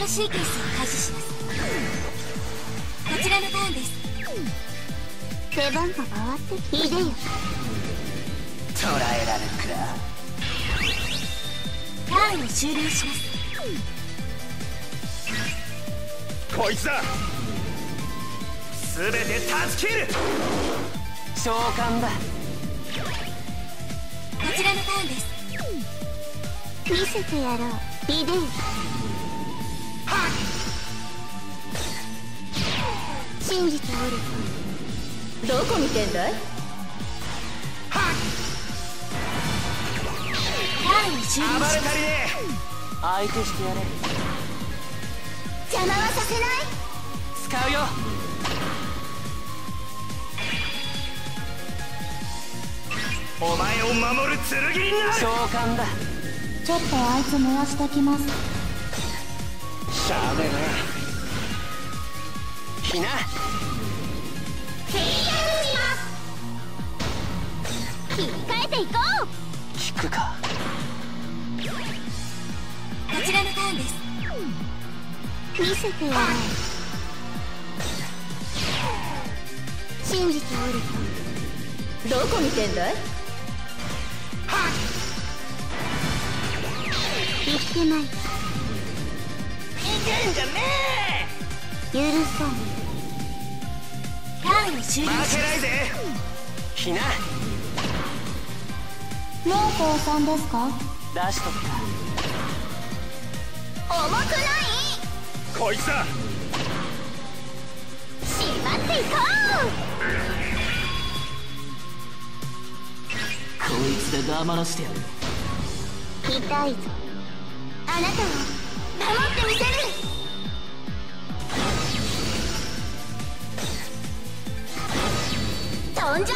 ルシーケンスを開始します。こちらのターンです。 出番が回ってきてよ。 捕らえられるターンを終了します。 こいつだ。全て断ち切る。 召喚だ。 こちらのターンです。 見せてやろう。いでよ。信じておるぞ。 どこ見てんだい？ ターンを終了します。 暴れたりね。 相手してやれ。 邪魔はさせない。 使うよ。 お前を守る剣になる。 召喚だ。 ちょっとあいつ燃やしてきます。 しゃあねえな。 ひな。 切り替えていこう。 聞くか。 こちらのターンです。 見せてやろう。信じておるぞ。 どこ見てんだい？ 言ってない。 いけんじゃね許さん。 ターンを終え。 了します。 負けないぜ。 ひな。 もう降参ですか？ 出しとくか。 重くない？ こいつだ。 しまっていここいつで黙らしてやる。 う。痛いぞ。あなたを守ってみせる。飛んじゃ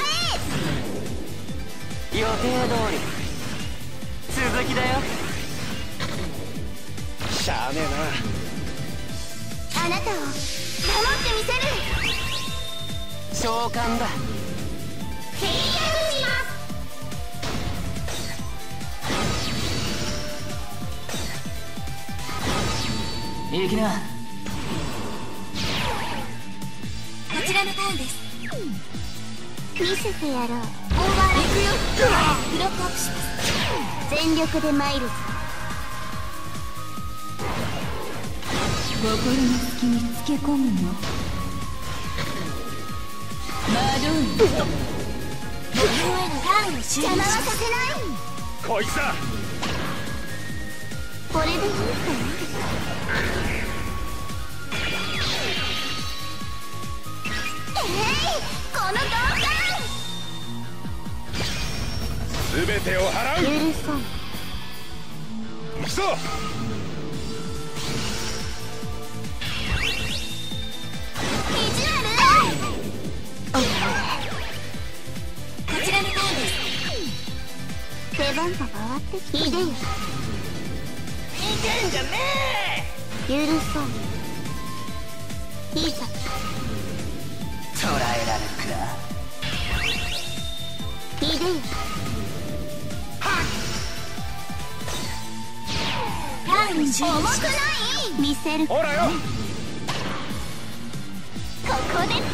予定通り。続きだよ。 しゃあねえな。 え。あなたを守ってみせる。 召喚だ。 契約します。 行きな。 こちらのターンです。 見せてやろう。 オーバーレイクよ。ブロックアップします。 全力で参るぞ。 心の隙につけ込むの。マドン目標へのターンを終了し邪魔はます。 させない。 こいつだ。 これでいいかな。この動全てを払う。 画許さん。 行くぞ。 意地悪。 こちらのターンです。 出番が回ってきていでよ。 いけんじゃね許さん。いいさ。 捕らえられるか。 いでよ。 ターンを終了します。 重くない？見せる。 え。ほらよ。 ここでド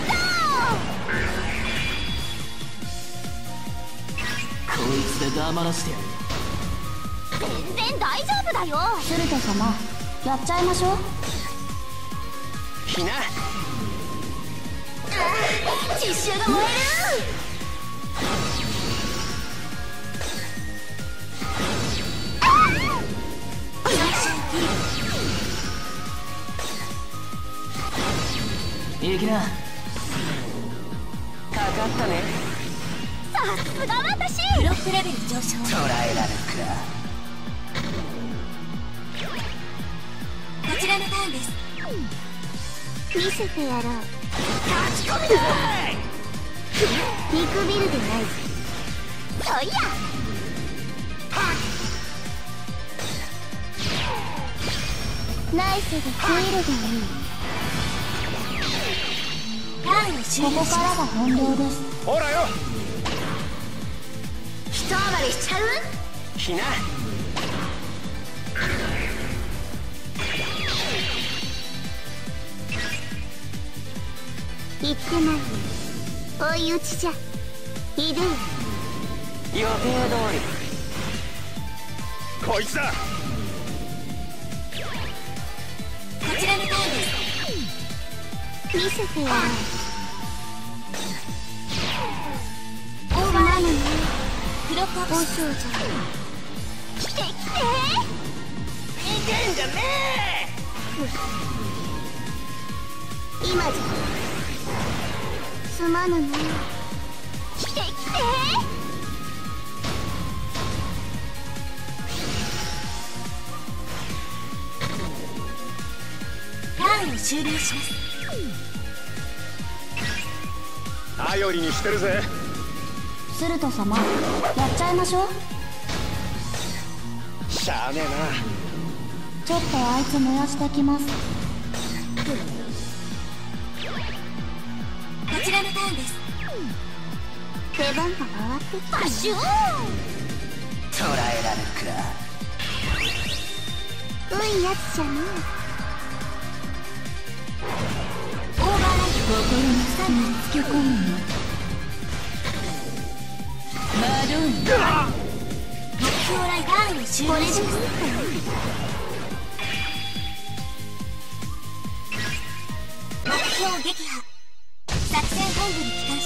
こいつで黙らせてやる。 ーン。全然大丈夫だよ。鶴田様、やっちゃいましょう。 ひな。 実習が燃える。 行きな。かかったね。 さすが私。 ブロックレベル上昇。 捕らえられるこちらのターンです。 見せてやろう。 勝ち込みだい。 見くびるでないぞ。そいや。ナイスでヒールがいい。 ターンを終了します。 が本領です。 ほらよ。 一暴れしちゃう？ ひな。 言ってないよ。追い打ちじゃひでえ。 予定通こいつだ。 こちらのターンです。 見せてやる。 オーバーラインブロックアップお少女来て来て。 りいけんじゃね今じゃすまぬね。来て来て。 ターンを終了します。 頼りにしてるぜ。 スルト様、やっちゃいましょう。 しゃあねえな。 ちょっとあいつ燃やしてきます。 こちらのターンです。 出番が回ってきた。バシューン。 捉えられるか。 ういやつじゃねオーバーライン心の差につけ込むのマドンナ。 目標ラインターンを終え。これで了します。目標撃破。作戦本部に帰還。